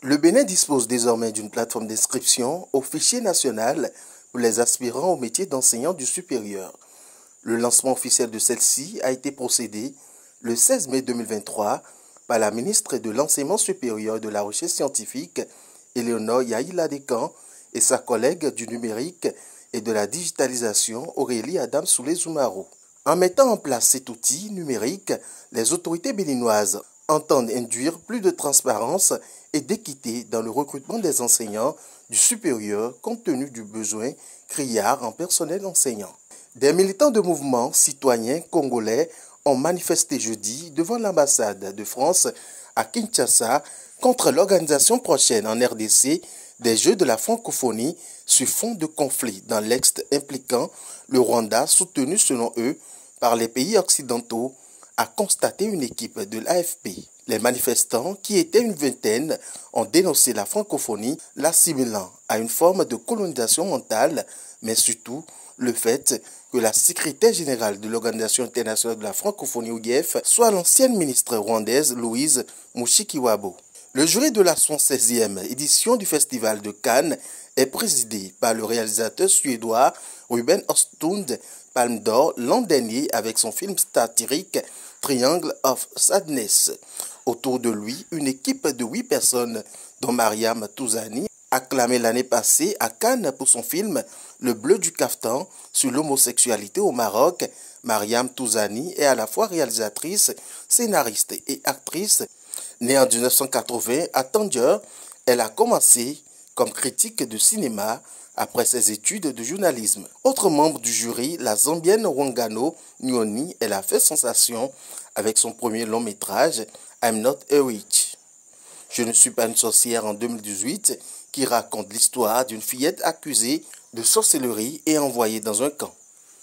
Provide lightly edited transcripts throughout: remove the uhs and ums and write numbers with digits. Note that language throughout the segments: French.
Le Bénin dispose désormais d'une plateforme d'inscription au fichier national pour les aspirants au métier d'enseignant du supérieur. Le lancement officiel de celle-ci a été procédé le 16 mai 2023 par la ministre de l'Enseignement supérieur et de la Recherche scientifique, Éléonore Yaïla Descamps, et sa collègue du numérique et de la digitalisation, Aurélie Adam Soulé-Zoumaro. En mettant en place cet outil numérique, les autorités béninoises entendent induire plus de transparence et d'équité dans le recrutement des enseignants du supérieur compte tenu du besoin criard en personnel enseignant. Des militants de mouvements citoyens congolais ont manifesté jeudi devant l'ambassade de France à Kinshasa contre l'organisation prochaine en RDC des Jeux de la francophonie sur fond de conflit dans l'Est impliquant le Rwanda soutenu selon eux par les pays occidentaux, a constaté une équipe de l'AFP. Les manifestants, qui étaient une vingtaine, ont dénoncé la francophonie, l'assimilant à une forme de colonisation mentale, mais surtout le fait que la secrétaire générale de l'Organisation internationale de la francophonie OIF soit l'ancienne ministre rwandaise Louise Mushikiwabo. Le jury de la 76e édition du Festival de Cannes est présidé par le réalisateur suédois Ruben Östlund, Palme d'Or l'an dernier avec son film satirique Triangle of Sadness. Autour de lui, une équipe de 8 personnes, dont Mariam Touzani, acclamée l'année passée à Cannes pour son film Le bleu du caftan sur l'homosexualité au Maroc. Mariam Touzani est à la fois réalisatrice, scénariste et actrice. Née en 1980 à Tanger, elle a commencé comme critique de cinéma après ses études de journalisme. Autre membre du jury, la Zambienne Wangano Nyoni, elle a fait sensation avec son premier long métrage I'm Not a Witch. Je ne suis pas une sorcière en 2018 qui raconte l'histoire d'une fillette accusée de sorcellerie et envoyée dans un camp.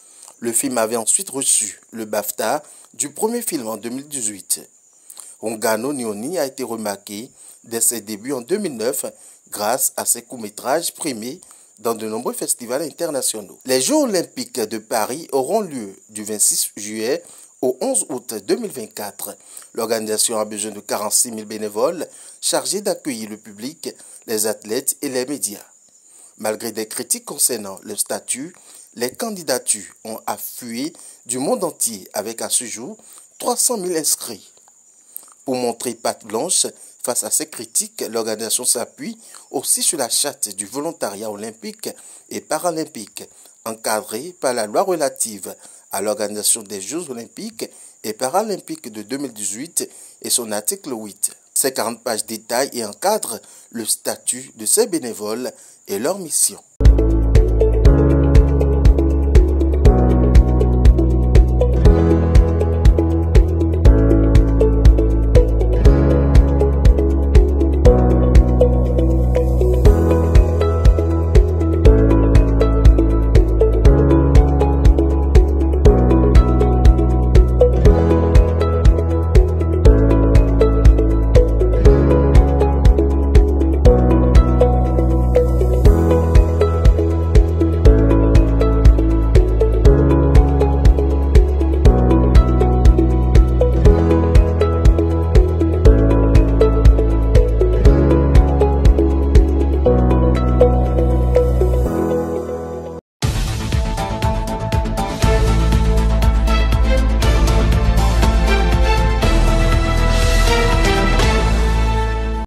Le film avait ensuite reçu le BAFTA du premier film en 2018. Wangano Nyoni a été remarqué dès ses débuts en 2009 grâce à ses courts-métrages primés dans de nombreux festivals internationaux. Les Jeux olympiques de Paris auront lieu du 26 juillet au 11 août 2024. L'organisation a besoin de 46 000 bénévoles chargés d'accueillir le public, les athlètes et les médias. Malgré des critiques concernant le statut, les candidatures ont afflué du monde entier avec à ce jour 300 000 inscrits. Pour montrer patte blanche face à ces critiques, l'organisation s'appuie aussi sur la charte du volontariat olympique et paralympique, encadrée par la loi relative à l'organisation des Jeux olympiques et paralympiques de 2018 et son article 8. Ces 40 pages détaillent et encadrent le statut de ces bénévoles et leur mission.